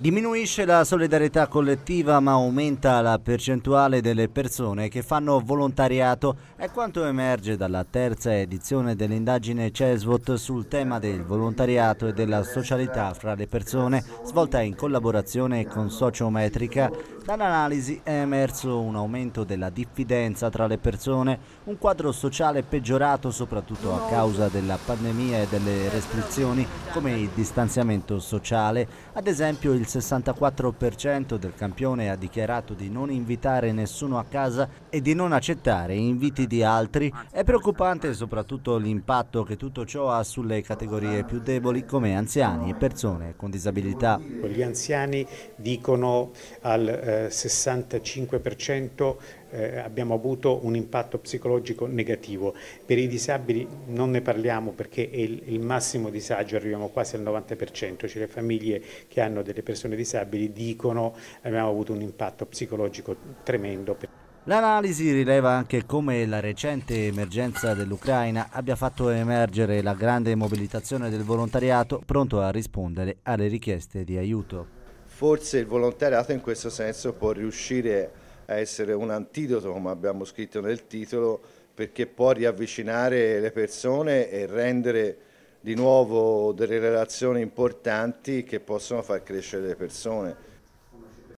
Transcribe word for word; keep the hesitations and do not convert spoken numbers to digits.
Diminuisce la solidarietà collettiva ma aumenta la percentuale delle persone che fanno volontariato, è quanto emerge dalla terza edizione dell'indagine CESVOT sul tema del volontariato e della socialità fra le persone, svolta in collaborazione con Sociometrica. Dall'analisi è emerso un aumento della diffidenza tra le persone, un quadro sociale peggiorato soprattutto a causa della pandemia e delle restrizioni come il distanziamento sociale. Ad esempio il sessantaquattro per cento del campione ha dichiarato di non invitare nessuno a casa e di non accettare inviti di altri. È preoccupante soprattutto l'impatto che tutto ciò ha sulle categorie più deboli come anziani e persone con disabilità. Gli anziani dicono al eh, sessantacinque per cento eh, abbiamo avuto un impatto psicologico negativo. Per i disabili non ne parliamo perché è il, il massimo disagio, arriviamo quasi al novanta per cento, cioè le famiglie che hanno delle persone disabili dicono abbiamo avuto un impatto psicologico tremendo. L'analisi rileva anche come la recente emergenza dell'Ucraina abbia fatto emergere la grande mobilitazione del volontariato pronto a rispondere alle richieste di aiuto. Forse il volontariato in questo senso può riuscire a essere un antidoto, come abbiamo scritto nel titolo, perché può riavvicinare le persone e rendere di nuovo delle relazioni importanti che possono far crescere le persone.